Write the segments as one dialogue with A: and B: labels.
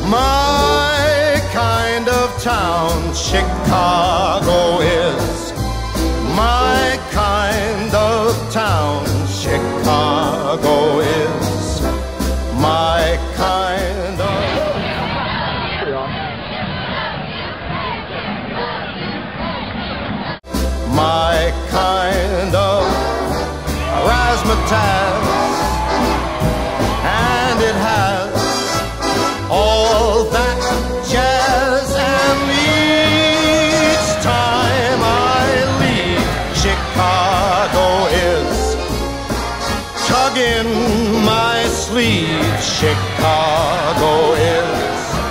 A: My kind of town, Chicago is. My kind of town, Chicago is. My kind of... My kind of razzmatazz, and it has all that jazz, and each time I leave, Chicago is tugging my sleeve. Chicago is.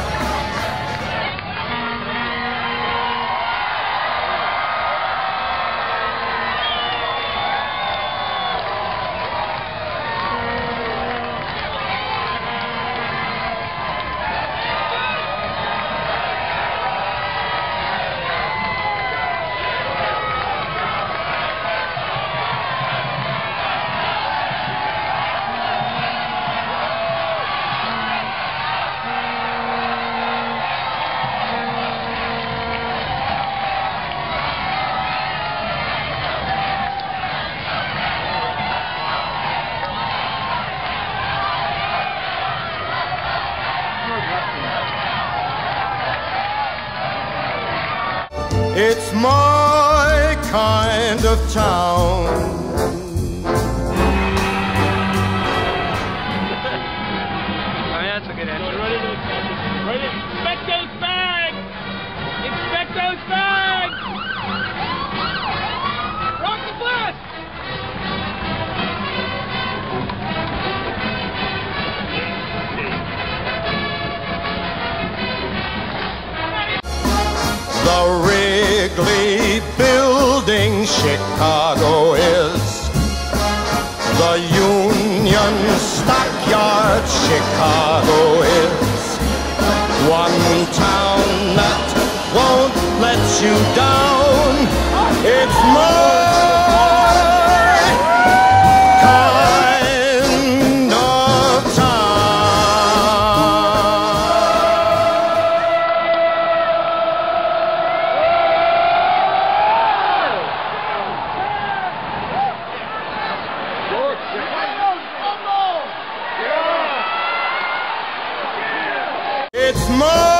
A: It's my kind of town.
B: That's a good answer. Ready? Inspect those bags! Inspect those bags! Rock the bus!
A: The Wrigley Building, Chicago is. The Union Stockyard, Chicago is. One town that won't let you down. It's my kind of town. It's my